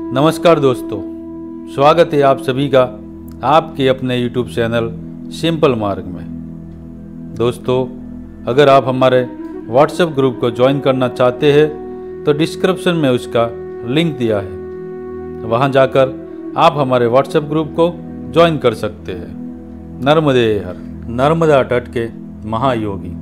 नमस्कार दोस्तों, स्वागत है आप सभी का आपके अपने YouTube चैनल सिंपल मार्ग में। दोस्तों, अगर आप हमारे WhatsApp ग्रुप को ज्वाइन करना चाहते हैं तो डिस्क्रिप्शन में उसका लिंक दिया है, वहां जाकर आप हमारे WhatsApp ग्रुप को ज्वाइन कर सकते हैं। नर्मदे हर, नर्मदा तट के महायोगी।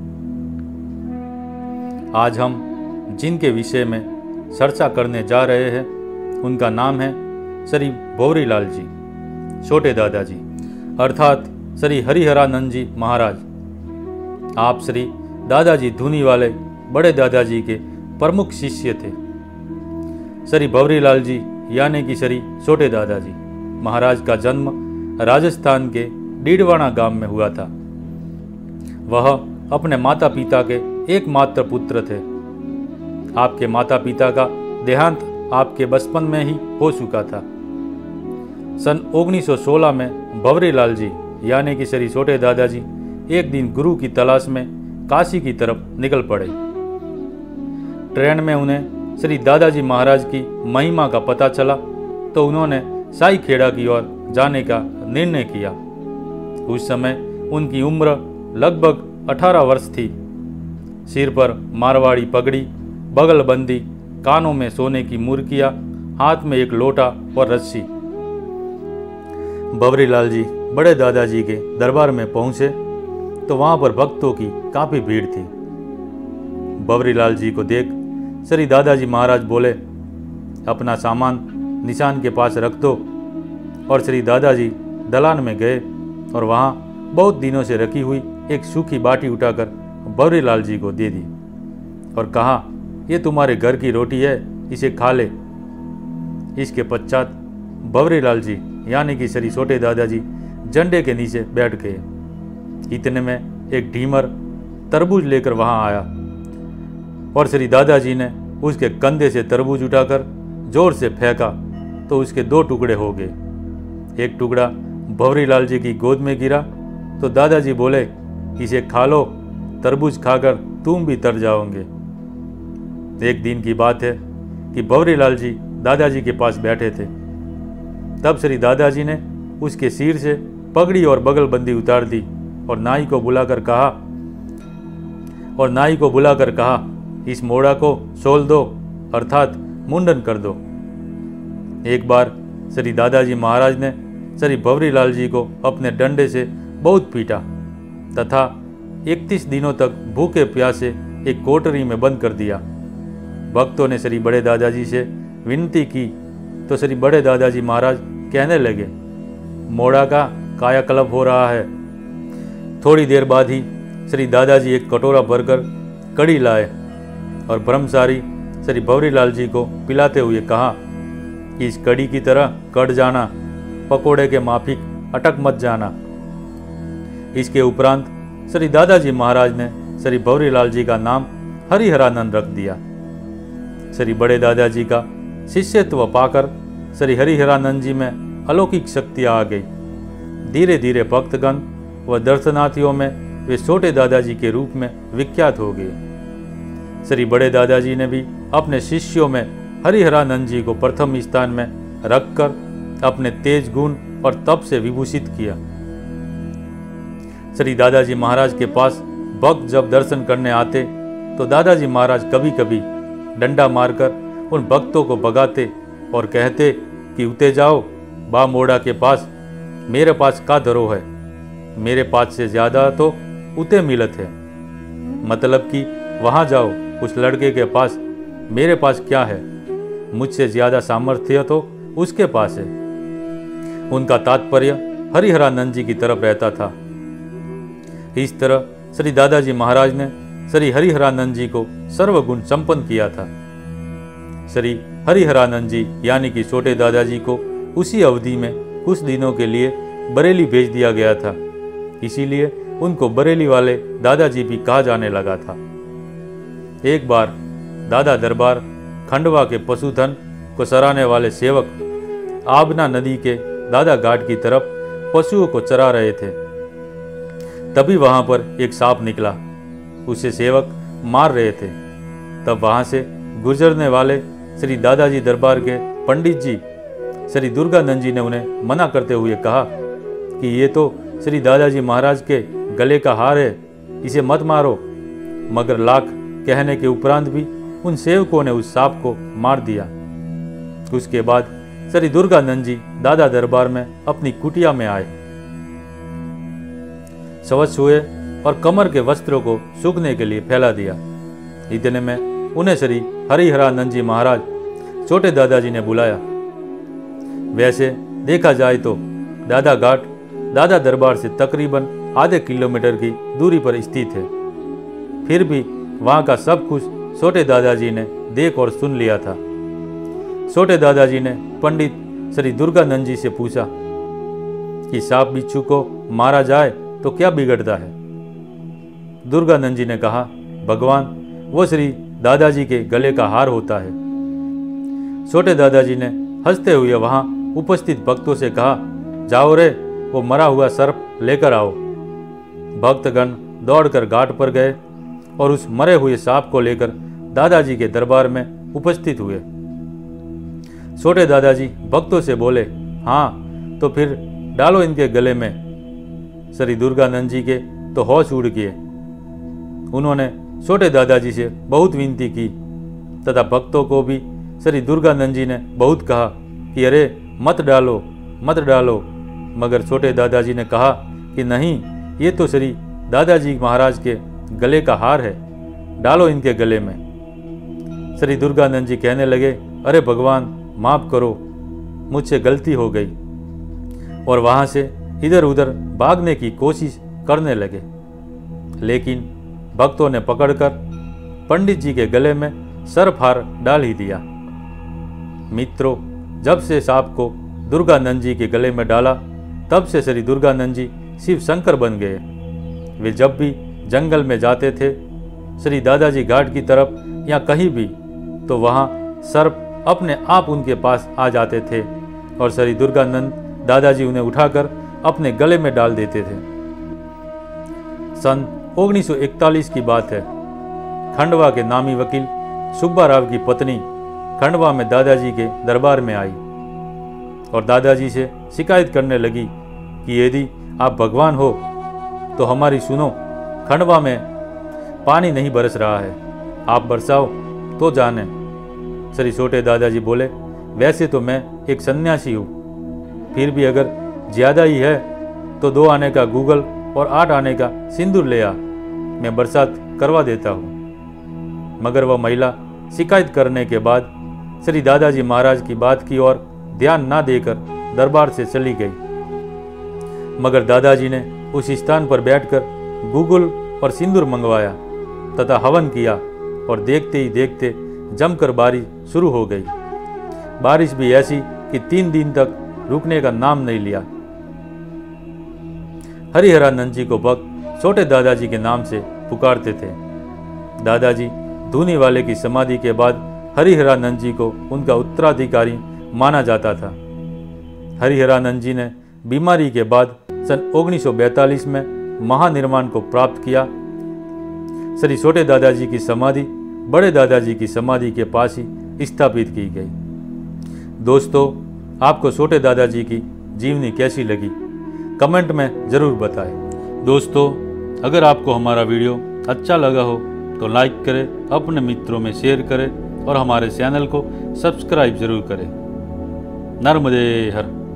आज हम जिनके विषय में चर्चा करने जा रहे हैं उनका नाम है श्री भंवरीलाल जी, छोटे दादाजी अर्थात श्री हरिहरानंद जी महाराज। आप श्री दादाजी धूनी वाले बड़े दादाजी के प्रमुख शिष्य थे। श्री भंवरीलाल जी यानी कि श्री छोटे दादाजी महाराज का जन्म राजस्थान के डीडवाना गांव में हुआ था। वह अपने माता पिता के एकमात्र पुत्र थे। आपके माता पिता का देहांत आपके बचपन में ही हो चुका था। सन 1916 में भंवरीलाल जी यानी कि श्री छोटे दादाजी एक दिन गुरु की तलाश में काशी की तरफ निकल पड़े। ट्रेन में उन्हें श्री दादाजी महाराज की महिमा का पता चला तो उन्होंने साई खेड़ा की ओर जाने का निर्णय किया। उस समय उनकी उम्र लगभग 18 वर्ष थी। सिर पर मारवाड़ी पगड़ी, बगलबंदी, कानों में सोने की मुर्कियां, हाथ में एक लोटा और रस्सी। भंवरीलाल जी बड़े दादाजी के दरबार में पहुंचे तो वहां पर भक्तों की काफी भीड़ थी। भंवरीलाल जी को देख श्री दादाजी महाराज बोले, अपना सामान निशान के पास रख दो। और श्री दादाजी दलान में गए और वहां बहुत दिनों से रखी हुई एक सूखी बाटी उठाकर भंवरीलाल जी को दे दी और कहा, ये तुम्हारे घर की रोटी है, इसे खा ले। इसके पश्चात भंवरीलाल जी यानी कि श्री छोटे दादाजी झंडे के नीचे बैठ गए। इतने में एक ढीमर तरबूज लेकर वहां आया और श्री दादाजी ने उसके कंधे से तरबूज उठाकर जोर से फेंका तो उसके 2 टुकड़े हो गए। एक टुकड़ा भंवरीलाल जी की गोद में गिरा तो दादाजी बोले, इसे खा लो, तरबूज खाकर तुम भी तर जाओगे। एक दिन की बात है कि भंवरीलाल जी दादाजी के पास बैठे थे। तब श्री दादाजी ने उसके सिर से पगड़ी और बगलबंदी उतार दी और नाई को बुलाकर कहा, इस मोड़ा को सोल दो अर्थात मुंडन कर दो। एक बार श्री दादाजी महाराज ने श्री भंवरीलाल जी को अपने डंडे से बहुत पीटा तथा 31 दिनों तक भूखे प्यासे एक कोठरी में बंद कर दिया। भक्तों ने श्री बड़े दादाजी से विनती की तो श्री बड़े दादाजी महाराज कहने लगे, मोड़ा का कायाकल्प हो रहा है। थोड़ी देर बाद ही श्री दादाजी एक कटोरा भरकर कड़ी लाए और ब्रह्मचारी श्री भंवरीलाल जी को पिलाते हुए कहा कि इस कड़ी की तरह कट जाना, पकोड़े के माफिक अटक मत जाना। इसके उपरांत श्री दादाजी महाराज ने श्री भंवरीलाल जी का नाम हरिहरानंद रख दिया। श्री बड़े दादाजी का शिष्यत्व पाकर श्री हरिहरानंद जी में अलौकिक शक्तियाँ आ गई। धीरे धीरे भक्तगण व दर्शनार्थियों में वे छोटे दादाजी के रूप में विख्यात हो गए। श्री बड़े दादाजी ने भी अपने शिष्यों में हरिहरानंद जी को प्रथम स्थान में रखकर अपने तेज गुण और तप से विभूषित किया। श्री दादाजी महाराज के पास भक्त जब दर्शन करने आते तो दादाजी महाराज कभी कभी डंडा मारकर उन भक्तों को भगाते और कहते कि उते जाओ बा मोड़ा के पास, मेरे पास का धरो है, मेरे पास से ज्यादा तो उते मिलत है। मतलब कि वहां जाओ उस लड़के के पास, मेरे पास क्या है, मुझसे ज्यादा सामर्थ्य तो उसके पास है। उनका तात्पर्य हरिहरानंद जी की तरफ रहता था। इस तरह श्री दादाजी महाराज ने श्री हरिहरानंद जी को सर्वगुण संपन्न किया था। श्री हरिहरानंद जी यानी कि छोटे दादाजी को उसी अवधि में कुछ दिनों के लिए बरेली भेज दिया गया था, इसीलिए उनको बरेली वाले दादाजी भी कहा जाने लगा था। एक बार दादा दरबार खंडवा के पशुधन को चराने वाले सेवक आबना नदी के दादा घाट की तरफ पशुओं को चरा रहे थे। तभी वहां पर एक सांप निकला, उसे सेवक मार रहे थे। तब वहां से गुजरने वाले श्री दादाजी दरबार के पंडित जी श्री दुर्गानंद जी ने उन्हें मना करते हुए कहा कि ये तो श्री दादाजी महाराज के गले का हार है, इसे मत मारो। मगर लाख कहने के उपरांत भी उन सेवकों ने उस सांप को मार दिया। उसके बाद श्री दुर्गानंद जी दादा दरबार में अपनी कुटिया में आए, स्वच्छ हुए और कमर के वस्त्रों को सूखने के लिए फैला दिया। इतने में उन्हें श्री हरिहरानंद जी महाराज छोटे दादाजी ने बुलाया। वैसे देखा जाए तो दादा घाट दादा दरबार से तकरीबन आधे किलोमीटर की दूरी पर स्थित है। फिर भी वहां का सब कुछ छोटे दादाजी ने देख और सुन लिया था। छोटे दादाजी ने पंडित श्री दुर्गानंद जी से पूछा कि सांप बिच्छू को मारा जाए तो क्या बिगड़ता है। दुर्गानंद जी ने कहा, भगवान, वो श्री दादाजी के गले का हार होता है। छोटे दादाजी ने हंसते हुए वहां उपस्थित भक्तों से कहा, जाओ रे, वो मरा हुआ सर्प लेकर आओ। भक्तगण दौड़कर घाट पर गए और उस मरे हुए सांप को लेकर दादाजी के दरबार में उपस्थित हुए। छोटे दादाजी भक्तों से बोले, हाँ तो फिर डालो इनके गले में। श्री दुर्गानंद जी के तो होश उड़ गए। उन्होंने छोटे दादाजी से बहुत विनती की तथा भक्तों को भी श्री दुर्गानंद जी ने बहुत कहा कि अरे मत डालो, मत डालो। मगर छोटे दादाजी ने कहा कि नहीं, ये तो श्री दादाजी महाराज के गले का हार है, डालो इनके गले में। श्री दुर्गानंद जी कहने लगे, अरे भगवान, माफ करो, मुझसे गलती हो गई। और वहां से इधर उधर भागने की कोशिश करने लगे, लेकिन भक्तों ने पकड़कर पंडित जी के गले में सर्प हार डाल ही दिया। मित्रों, जब से सांप को दुर्गानंद जी के गले में डाला, तब से श्री दुर्गानंद जी शिव शंकर बन गए। वे जब भी जंगल में जाते थे, श्री दादाजी घाट की तरफ या कहीं भी, तो वहां सर्प अपने आप उनके पास आ जाते थे और श्री दुर्गानंद दादाजी उन्हें उठाकर अपने गले में डाल देते थे। सन 1941 की बात है। खंडवा के नामी वकील सुब्बा राव की पत्नी खंडवा में दादाजी के दरबार में आई और दादाजी से शिकायत करने लगी कि यदि आप भगवान हो तो हमारी सुनो, खंडवा में पानी नहीं बरस रहा है, आप बरसाओ तो जाने। श्री छोटे दादाजी बोले, वैसे तो मैं एक सन्यासी हूँ, फिर भी अगर ज्यादा ही है तो 2 आने का गूगल और 8 आने का सिंदूर ले आ, मैं बरसात करवा देता हूँ। मगर वह महिला शिकायत करने के बाद श्री दादाजी महाराज की बात की ओर ध्यान ना देकर दरबार से चली गई। मगर दादाजी ने उस स्थान पर बैठकर गूगल और सिंदूर मंगवाया तथा हवन किया और देखते ही देखते जमकर बारिश शुरू हो गई। बारिश भी ऐसी कि 3 दिन तक रुकने का नाम नहीं लिया। हरिहरानंद जी को भक्त छोटे दादाजी के नाम से पुकारते थे। दादाजी धूनी वाले की समाधि के बाद हरिहरानंद जी को उनका उत्तराधिकारी माना जाता था। हरिहरानंद जी ने बीमारी के बाद सन 1942 में महानिर्वाण को प्राप्त किया। श्री छोटे दादाजी की समाधि बड़े दादाजी की समाधि के पास ही स्थापित की गई। दोस्तों, आपको छोटे दादाजी की जीवनी कैसी लगी, कमेंट में ज़रूर बताएं। दोस्तों, अगर आपको हमारा वीडियो अच्छा लगा हो तो लाइक करें, अपने मित्रों में शेयर करें और हमारे चैनल को सब्सक्राइब जरूर करें। नर्मदे हर।